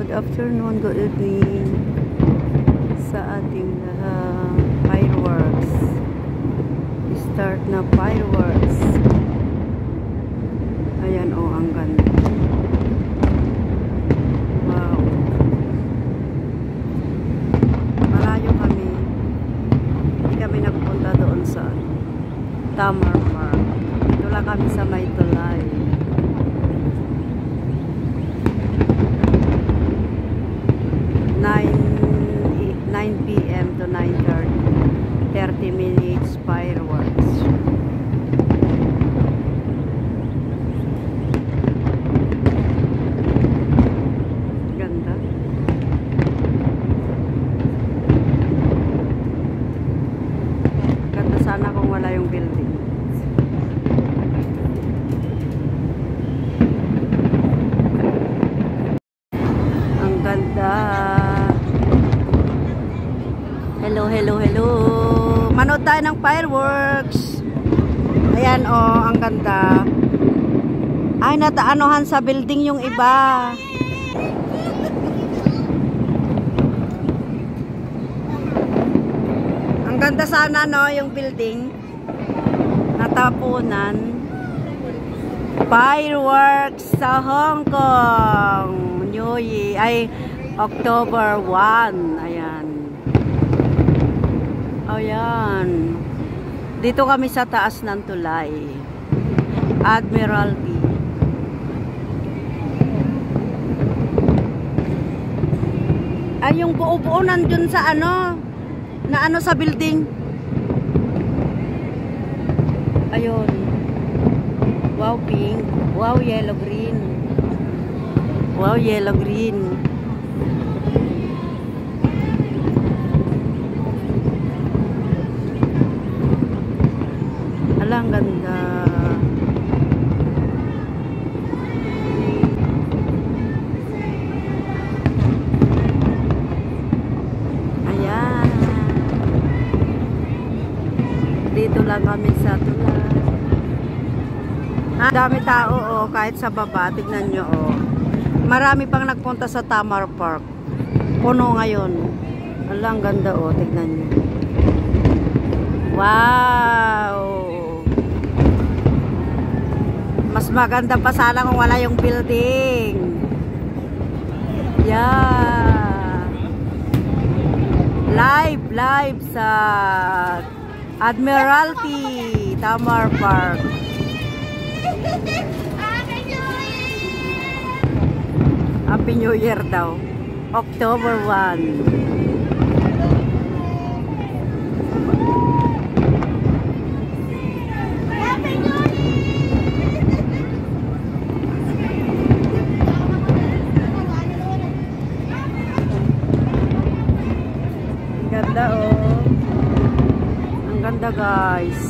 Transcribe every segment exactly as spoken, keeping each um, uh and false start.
Good afternoon, good evening sa ating uh, fireworks. Start na fireworks. Ayan o, oh, ang ganda. Wow. Malayo kami. Hindi kami nagpunta doon sa Tamar Park. Ito lang kami sa Maytulay. nine p m to nine thirty. thirty minutes fireworks. Ganda. Ganda sana kung wala yung building. Ang ganda. Hello, hello, hello. Manood tayo ng fireworks. Ayan, oh, ang ganda. Ay, nataanohan sa building yung iba. Ang ganda sana, no, yung building. Natapunan. Fireworks sa Hong Kong. New Year. Ay, October first. Ayan. Ayan. Dito kami sa taas ng tulay. Admiralty. Ay, yung buo-buo nandun sa ano, na ano sa building. Ayun. Wow, pink. Wow, yellow, green. Wow, yellow, green. Ang ganda. Ayan. Dito lang kami sa tulay. Ah, dami tao, oh, kahit sa baba. Tignan nyo, oh. Marami pang nagpunta sa Tamar Park. Puno ngayon. Ang ganda, oh. Tignan nyo. Wow! Mas maganda pa sana kung wala yung building. Yeah. Live, live sa Admiralty, Tamar Park. Happy New Year daw. October first. Ganda, oh. Ang ganda, guys.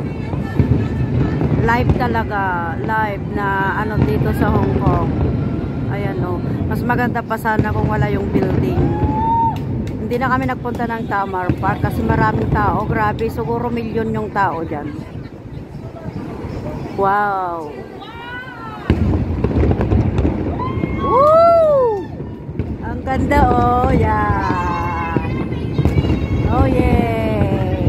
Live talaga. Live na ano dito sa Hong Kong. Ayan, oh. Mas maganda pa sana kung wala yung building. Hindi na kami nagpunta ng Tamar Park kasi maraming tao. Grabe, siguro milyon yung tao dyan. Wow. Woo! Ang ganda, oh. Yeah. Oh yeah.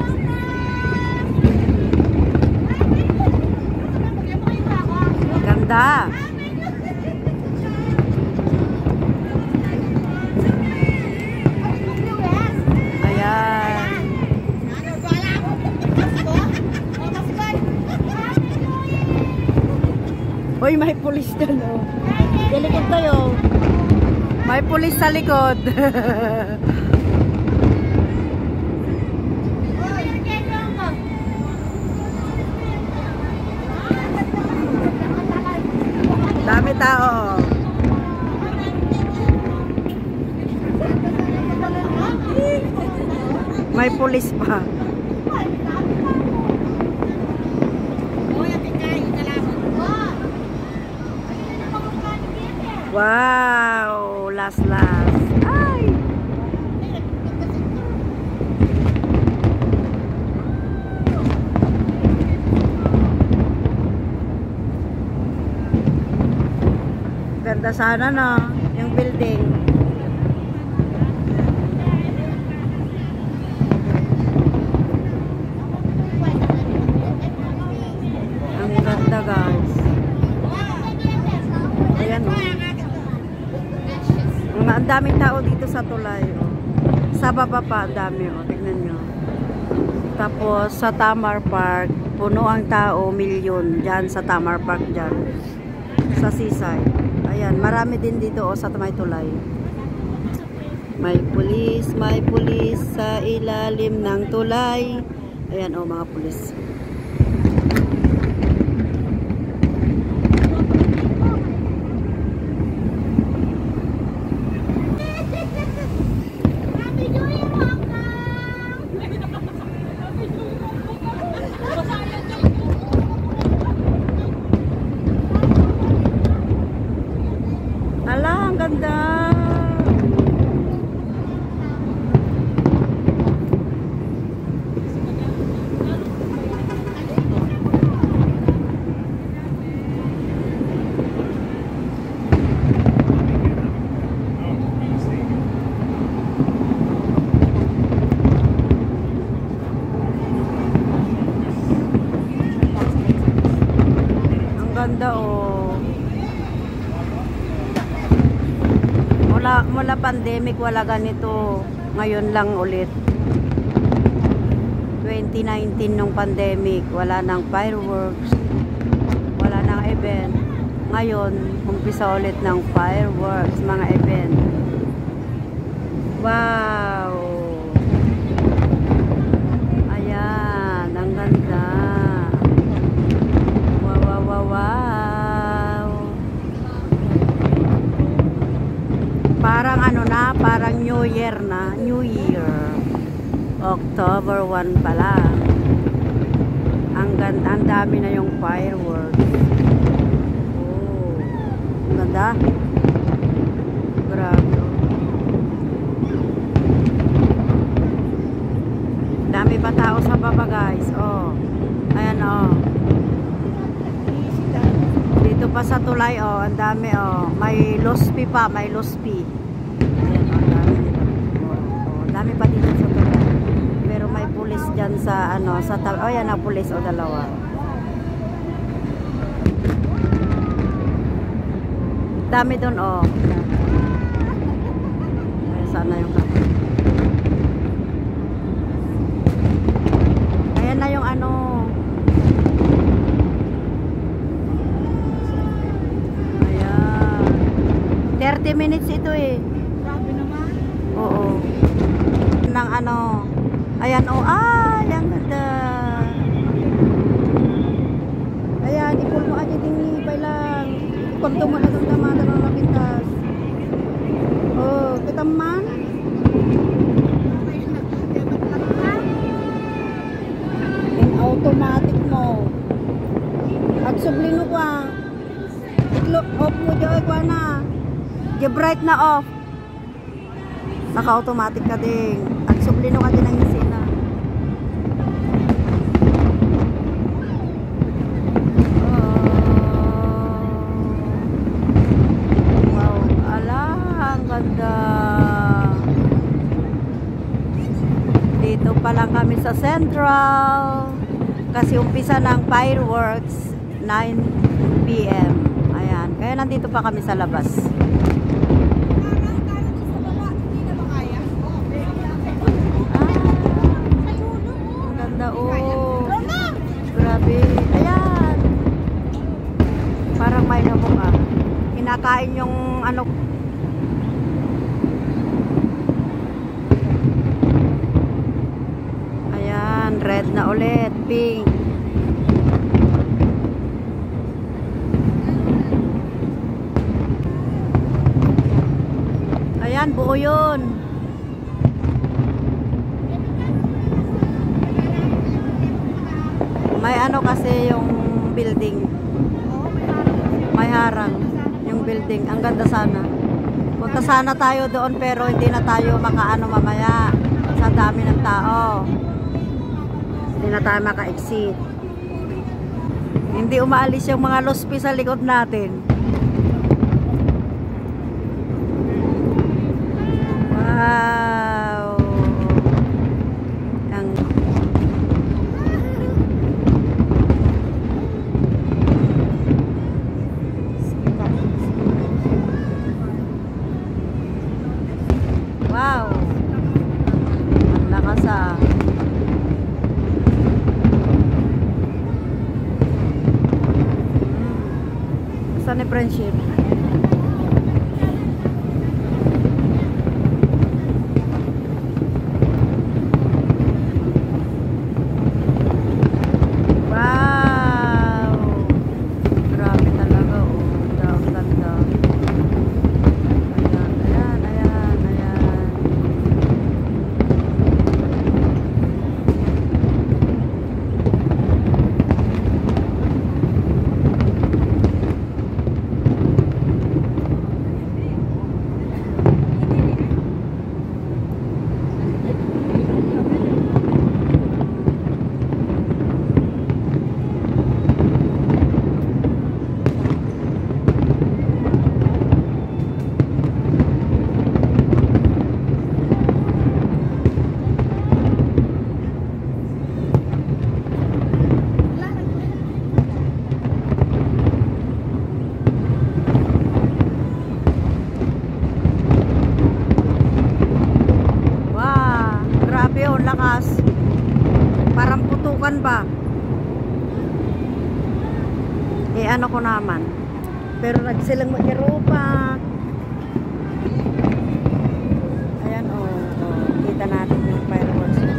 Ganda. Ayan. Hoy, may pulis dyan, oh. Sa likod tayo. May pulis sa likod. Dami tao. May pulis pa. Wow, last last. Ay. Ganda sana, no? Yung building. Ang ganda guys. Ayan o. Oh. Ang daming tao dito sa tulay. Oh. Sa baba pa, ang dami. Oh. Tignan nyo. Tapos sa Tamar Park, puno ang tao, milyon. Diyan sa Tamar Park dyan. Sa seaside. Ayan, marami din dito oh, sa may tulay. May pulis, may pulis sa ilalim ng tulay. Ayan oh, mga pulis. Ala, ang ganda. Ang ganda oh. Mula, mula pandemic wala ganito. Ngayon lang ulit. twenty nineteen nung pandemic, wala nang fireworks. Wala nang event. Ngayon, umpisa ulit ng fireworks, mga event. Wow! Ayan, ang ganda. Wow, wow, wow, wow. Parang ano na, parang New Year na. New Year. October first pa lang. Ang ganda, ang dami na yung fireworks. Oh. Ang ganda. Grabe. Dami pa tao sa baba guys. Oh. Ayan oh. Dito pa sa tulay oh, ang dami oh. May lospi pa, may lospi. Ayan oh, dami dito. Oh, oh, dami pa dito sa tulay. Pero may pulis diyan sa ano, sa oh, ayan na pulis o oh, dalawa. Dami doon oh. Ay, sana yung ayan na yung ano. thirty minutes ito eh. Grabe naman. Oo. Nang ano. Ayan oh. Ay, ang ganda. Ayan, ipul mo aja din lipay lang. Ikunto mo na itong damata ng mapintas. Oh, kita man. In automatic mo. At sublino ko ah. Iklop off mo dyan ko na. Bright na off. Naka-automatic ka din. At sublino ka din ang isina. Oh. Wow. Ala, ang ganda. Dito pa lang kami sa Central. Kasi umpisa ng fireworks nine p m Ayan. Kaya nandito pa kami sa labas. Oh, grabe. Ayan. Parang may lamok ah. Kinakain yung ano. Ayan, red na ulit, pink. Ayan, buo yun. May ano kasi yung building. May harang yung building. Ang ganda sana. Punta sana tayo doon pero hindi na tayo makaano mamaya. Sa dami ng tao. Hindi na tayo maka-exit. Hindi umaalis yung mga lospi sa likod natin. Wow! Ang lakas ah. Saan ni Friendship? Wow! Grabe talaga oh. Ang ganda. Ayan, ayan, ayan, ayan. Grabe oh, lakas. Parang putukan ba? Eh ano ko naman. Pero nagsilang mag-irupa. Ayan oh, oh. Kita natin yung fireworks oh.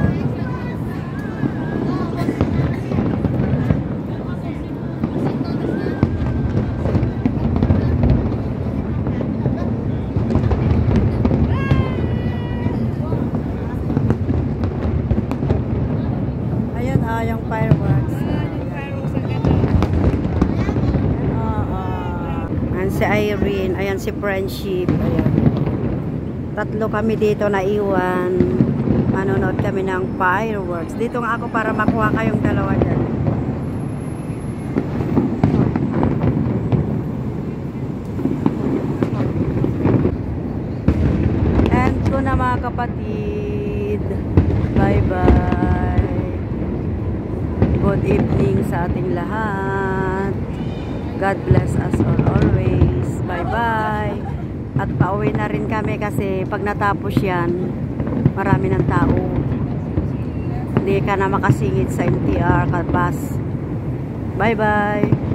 Ah, yung fireworks. Ah, ah. Ayan si Irene, ayan si Friendship, ayan. Tatlo kami dito na iwan. Manonood kami ng fireworks. Dito nga ako para makuha kayong dalawa dyan. And ko na mga kapatid. Bye-bye. Good evening sa ating lahat. God bless us all always. Bye-bye. At pauwi na rin kami kasi pag natapos yan, marami ng tao. Hindi ka na makasingit sa M T R, bus. Bye-bye.